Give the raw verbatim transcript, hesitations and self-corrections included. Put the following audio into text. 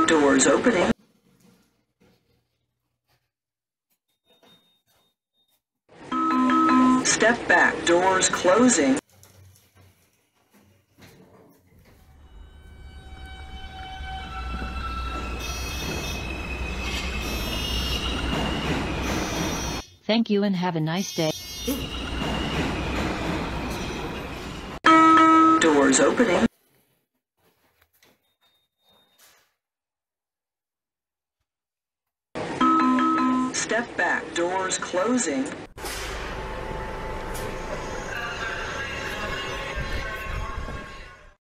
Doors opening. Step back. Doors closing. Thank you and have a nice day. Doors opening. Step back. Doors closing.